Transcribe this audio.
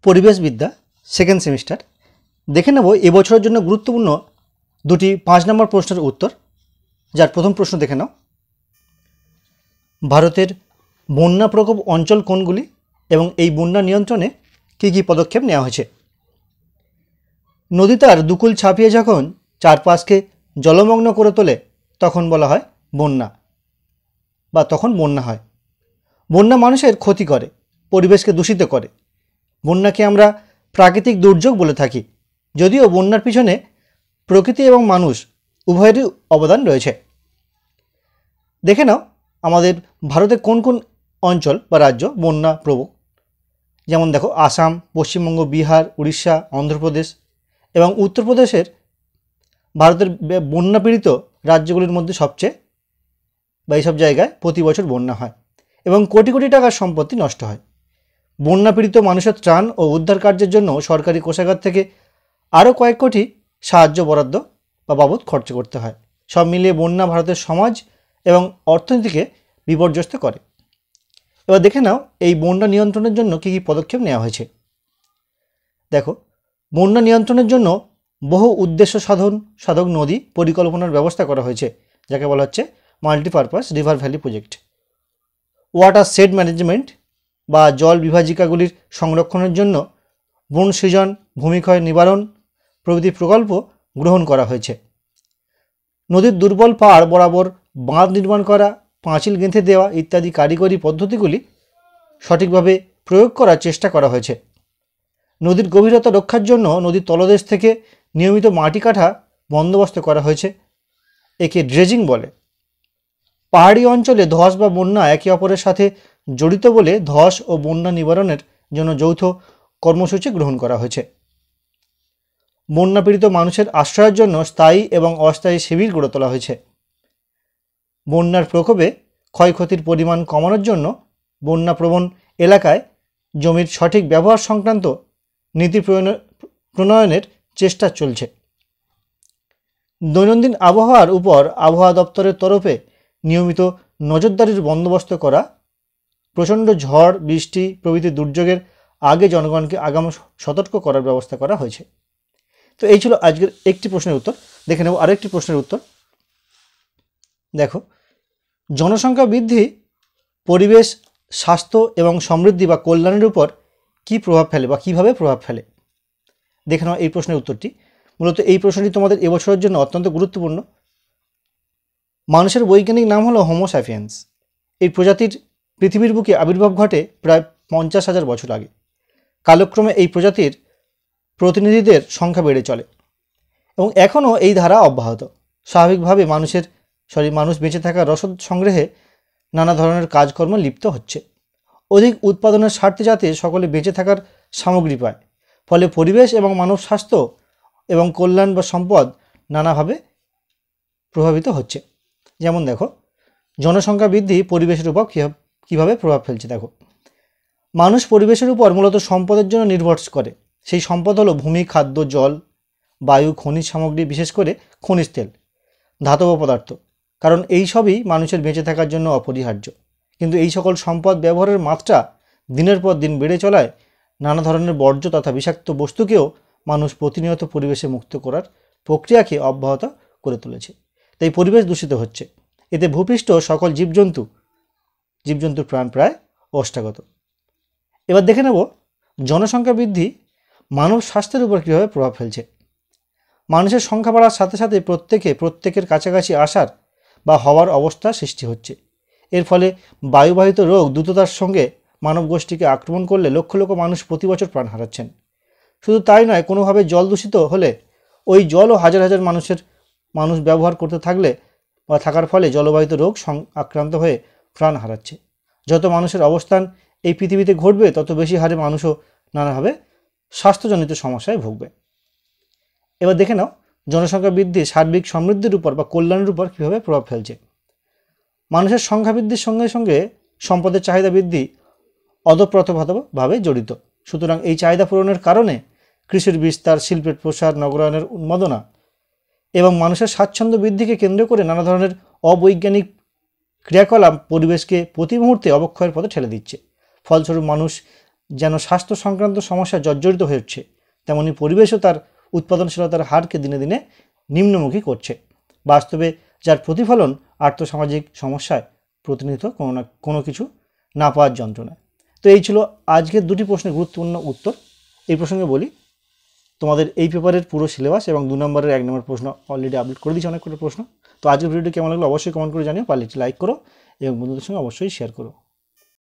পরিবেশবিদ্যা second semester দেখে নেব এবছরের জন্য গুরুত্বপূর্ণ দুটি 5 নম্বর প্রশ্নের উত্তর। যার প্রথম প্রশ্ন দেখে নাও, ভারতের বন্যা প্রকোপ অঞ্চল কোনগুলি এবং এই বন্যা নিয়ন্ত্রণে কী কী পদক্ষেপ নেওয়া হয়েছে। নদী তার দুকুল ছাপিয়ে যখন চারপাশকে জলমগ্ন করে তোলে তখন বলা হয় বন্যা বা তখন বন্যা হয়। বন্যা মানুষের ক্ষতি করে, পরিবেশকে দূষিত করে। বন্যাকে আমরা প্রাকৃতিক দুর্যোগ বলে থাকি, যদিও বন্যার পিছনে প্রকৃতি এবং মানুষ উভয়েরই অবদান রয়েছে। দেখে নাও আমাদের ভারতে কোন কোন অঞ্চল বা রাজ্য বন্যা প্রবণ। যেমন দেখো, আসাম, পশ্চিমবঙ্গ, বিহার, উড়িষ্যা, অন্ধ্রপ্রদেশ এবং উত্তরপ্রদেশের ভারতের বন্যাপীড়িত রাজ্যগুলির মধ্যে সবচেয়ে বা এইসব জায়গায় প্রতি বছর বন্যা হয় এবং কোটি কোটি টাকার সম্পত্তি নষ্ট হয়। বন্যাপীড়িত মানুষের ত্রাণ ও উদ্ধার কার্যের জন্য সরকারি কোষাগার থেকে আরও কয়েক কোটি সাহায্য বরাদ্দ বা বাবদ খরচ করতে হয়। সব মিলিয়ে বন্যা ভারতের সমাজ এবং অর্থনীতিকে বিপর্যস্ত করে। এবার দেখে নাও এই বন্যা নিয়ন্ত্রণের জন্য কী কী পদক্ষেপ নেওয়া হয়েছে। দেখো, বন্যা নিয়ন্ত্রণের জন্য বহু উদ্দেশ্য সাধক নদী পরিকল্পনার ব্যবস্থা করা হয়েছে, যাকে বলা হচ্ছে multipurpose river valley project. Watershed management বা জল বিভাজিকাগুলির সংরক্ষণের জন্য বন সৃজন, ভূমিক্ষয় নিবারণ প্রভৃতি প্রকল্প গ্রহণ করা হয়েছে। নদীর দুর্বল পাড় বরাবর বাঁধ নির্মাণ করা, পাঁচিল গেঁথে দেওয়া ইত্যাদি কারিগরি পদ্ধতিগুলি সঠিকভাবে প্রয়োগ করার চেষ্টা করা হয়েছে। নদীর গভীরতা রক্ষার জন্য নদীর তলদেশ থেকে নিয়মিত মাটি কাটা বন্দোবস্ত করা হয়েছে, একে ড্রেজিং বলে। পাহাড়ি অঞ্চলে ধস বা বন্যা একে অপরের সাথে জড়িত বলে ধস ও বন্যা নিবারণের জন্য যৌথ কর্মসূচি গ্রহণ করা হয়েছে। বন্যাপীড়িত মানুষের আশ্রয়ের জন্য স্থায়ী এবং অস্থায়ী শিবির গড়ে তোলা হয়েছে। বন্যার প্রকোপে ক্ষয়ক্ষতির পরিমাণ কমানোর জন্য বন্যাপ্রবণ এলাকায় জমির সঠিক ব্যবহার সংক্রান্ত নীতি প্রণয়নের চেষ্টা চলছে। দৈনন্দিন আবহাওয়ার উপর আবহাওয়া দপ্তরের তরফে নিয়মিত নজরদারির বন্দোবস্ত করা, প্রচণ্ড ঝড় বৃষ্টি প্রভৃতি দুর্যোগের আগে জনগণকে আগাম সতর্ক করার ব্যবস্থা করা হয়েছে। তো এই ছিল আজকের একটি প্রশ্নের উত্তর। দেখে নেব আরেকটি প্রশ্নের উত্তর। দেখো, জনসংখ্যা বৃদ্ধি পরিবেশ, স্বাস্থ্য এবং সমৃদ্ধি বা কল্যাণের উপর কী প্রভাব ফেলে বা কীভাবে প্রভাব ফেলে। দেখে নাও এই প্রশ্নের উত্তরটি। মূলত এই প্রশ্নটি তোমাদের এবছরের জন্য অত্যন্ত গুরুত্বপূর্ণ। মানুষের বৈজ্ঞানিক নাম হলো হোমো স্যাপিয়েন্স। এই প্রজাতির পৃথিবীর বুকে আবির্ভাব ঘটে প্রায় 50,000 বছর আগে। কালক্রমে এই প্রজাতির প্রতিনিধিদের সংখ্যা বেড়ে চলে এবং এখনও এই ধারা অব্যাহত। স্বাভাবিকভাবে মানুষ বেঁচে থাকার রসদ সংগ্রহে নানা ধরনের কাজকর্ম লিপ্ত হচ্ছে। অধিক উৎপাদনের স্বার্থে যাতে সকলে বেঁচে থাকার সামগ্রী পায়, ফলে পরিবেশ এবং মানব স্বাস্থ্য এবং কল্যাণ বা সম্পদ নানাভাবে প্রভাবিত হচ্ছে। যেমন দেখো, জনসংখ্যা বৃদ্ধি পরিবেশের উপর কীভাবে প্রভাব ফেলছে। দেখো, মানুষ পরিবেশের উপর মূলত সম্পদের জন্য নির্ভর করে। সেই সম্পদ হলো ভূমি, খাদ্য, জল, বায়ু, খনিজ সামগ্রী, বিশেষ করে খনিজ তেল, ধাতব পদার্থ, কারণ এই সবই মানুষের বেঁচে থাকার জন্য অপরিহার্য। কিন্তু এই সকল সম্পদ ব্যবহারের মাত্রা দিনের পর দিন বেড়ে চলায় নানা ধরনের বর্জ্য তথা বিষাক্ত বস্তুকেও মানুষ প্রতিনিয়ত পরিবেশে মুক্ত করার প্রক্রিয়াকে অব্যাহত করে তুলেছে। তাই পরিবেশ দূষিত হচ্ছে। এতে ভূপৃষ্ঠ সকল জীবজন্তুর প্রাণ প্রায় ওষ্ঠাগত। এবার দেখে নেব জনসংখ্যা বৃদ্ধি মানব স্বাস্থ্যের উপর কীভাবে প্রভাব ফেলছে। মানুষের সংখ্যা বাড়ার সাথে সাথে প্রত্যেকের কাছাকাছি আসার বা হওয়ার অবস্থা সৃষ্টি হচ্ছে। এর ফলে বায়ুবাহিত রোগ দ্রুততার সঙ্গে মানব গোষ্ঠীকে আক্রমণ করলে লক্ষ লক্ষ মানুষ প্রতি বছর প্রাণ হারাচ্ছেন। শুধু তাই নয়, কোনোভাবে জল দূষিত হলে ওই জলও হাজার হাজার মানুষ ব্যবহার করতে থাকার ফলে জলবাহিত রোগ আক্রান্ত হয়ে প্রাণ হারাচ্ছে। যত মানুষের অবস্থান এই পৃথিবীতে ঘটবে, তত বেশি হারে মানুষও নানাভাবে স্বাস্থ্যজনিত সমস্যায় ভুগবে। এবার দেখে নাও জনসংখ্যা বৃদ্ধি সার্বিক সমৃদ্ধির উপর বা কল্যাণের উপর কীভাবে প্রভাব ফেলছে। মানুষের সংখ্যা বৃদ্ধির সঙ্গে সঙ্গে সম্পদের চাহিদা বৃদ্ধি ওতপ্রোতভাবে জড়িত। সুতরাং এই চাহিদা পূরণের কারণে কৃষির বিস্তার, শিল্পের প্রসার, নগরায়নের উন্মাদনা এবং মানুষের স্বাচ্ছন্দ্য বৃদ্ধিকে কেন্দ্র করে নানা ধরনের অবৈজ্ঞানিক ক্রিয়াকলাপ পরিবেশকে প্রতি মুহূর্তে অবক্ষয়ের পথে ঠেলে দিচ্ছে। ফলস্বরূপ মানুষ যেন স্বাস্থ্য সংক্রান্ত সমস্যা জর্জরিত হয়ে উঠছে, তেমনি পরিবেশও তার উৎপাদনশীলতার হারকে দিনে দিনে নিম্নমুখী করছে। বাস্তবে যার প্রতিফলন আর্থসামাজিক সমস্যায় প্রতিনিধিত্ব কোনো কিছু না পাওয়ার যন্ত্রণায়। তো এই ছিল আজকের দুটি প্রশ্নের গুরুত্বপূর্ণ উত্তর। এই প্রসঙ্গে বলি, তোমাদের এই পেপারের পুরো সিলেবাস এবং 2 নম্বরের 1 নম্বর প্রশ্ন অলরেডি আপলোড করে দিয়েছি, অনেক করে প্রশ্ন। তো আজকের ভিডিওটি কেমন লাগলো অবশ্যই কমেন্ট করে জানিও, পারলে লাইক করো এবং বন্ধুদের সঙ্গে অবশ্যই শেয়ার করো।